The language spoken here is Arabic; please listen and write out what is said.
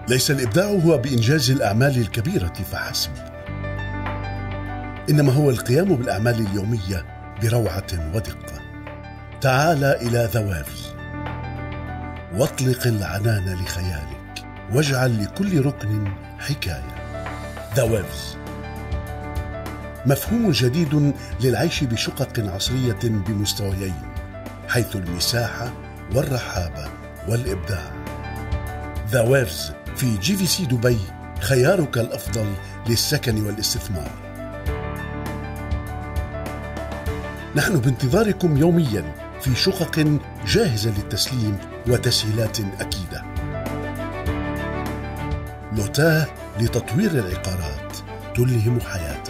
ليس الإبداع هو بإنجاز الأعمال الكبيرة فحسب، إنما هو القيام بالأعمال اليومية بروعة ودقة. تعال إلى ذا ويفز واطلق العنان لخيالك واجعل لكل ركن حكاية. ذا ويفز مفهوم جديد للعيش بشقق عصرية بمستويين، حيث المساحة والرحابة والإبداع. ذا ويفز في GVC دبي خيارك الأفضل للسكن والاستثمار. نحن بانتظاركم يوميا في شقق جاهزة للتسليم وتسهيلات أكيدة. نوتاه لتطوير العقارات تلهم حياتك.